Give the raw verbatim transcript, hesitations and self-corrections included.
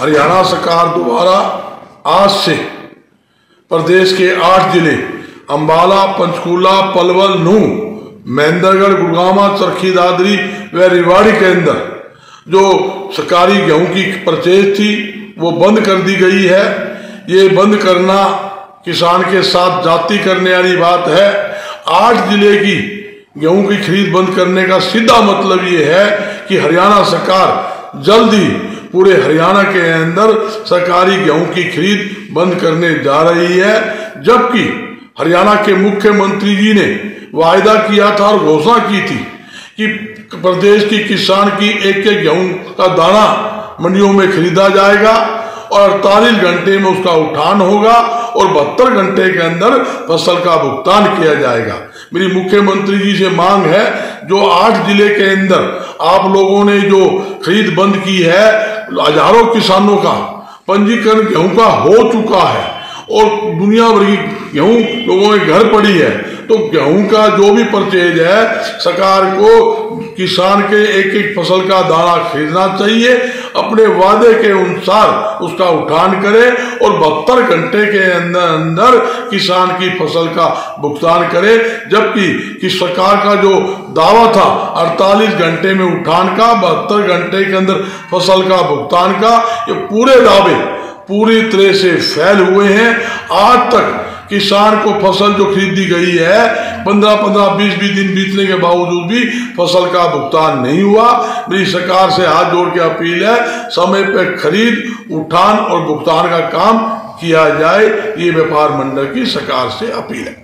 हरियाणा सरकार द्वारा आज से प्रदेश के आठ जिले अंबाला, पंचकूला, पलवल, नूंह, महेंद्रगढ़, गुड़गांव, चरखी दादरी व रेवाड़ी के अंदर जो सरकारी गेहूं की परचेज थी वो बंद कर दी गई है। ये बंद करना किसान के साथ जाति करने वाली बात है। आठ जिले की गेहूं की खरीद बंद करने का सीधा मतलब ये है कि हरियाणा सरकार जल्द ही पूरे हरियाणा के अंदर सरकारी गेहूं की खरीद बंद करने जा रही है। जबकि हरियाणा के मुख्यमंत्री जी ने वायदा किया था और घोषणा की थी कि प्रदेश की किसान की एक एक गेहूं का दाना मंडियों में खरीदा जाएगा और अड़तालीस घंटे में उसका उठान होगा और बहत्तर घंटे के अंदर फसल का भुगतान किया जाएगा। मेरी मुख्यमंत्री जी से मांग है, जो आठ जिले के अंदर आप लोगों ने जो खरीद बंद की है, हजारों किसानों का पंजीकरण गेहूं का हो चुका है और दुनिया भर की गेहूं लोगों के घर पड़ी है, तो गेहूं का जो भी परचेज है सरकार को किसान के एक एक फसल का दाना खरीदना चाहिए, अपने वादे के अनुसार उसका उठान करे और बहत्तर घंटे के अंदर अंदर किसान की फसल का भुगतान करे। जबकि कि सरकार का जो दावा था अड़तालीस घंटे में उठान का, बहत्तर घंटे के अंदर फसल का भुगतान का, ये पूरे दावे पूरी तरह से फैल हुए हैं। आज तक किसान को फसल जो खरीदी गई है पंद्रह पंद्रह बीस बीस दिन बीतने के बावजूद भी फसल का भुगतान नहीं हुआ। मेरी सरकार से हाथ जोड़ के अपील है, समय पर खरीद, उठान और भुगतान का काम किया जाए। ये व्यापार मंडल की सरकार से अपील है।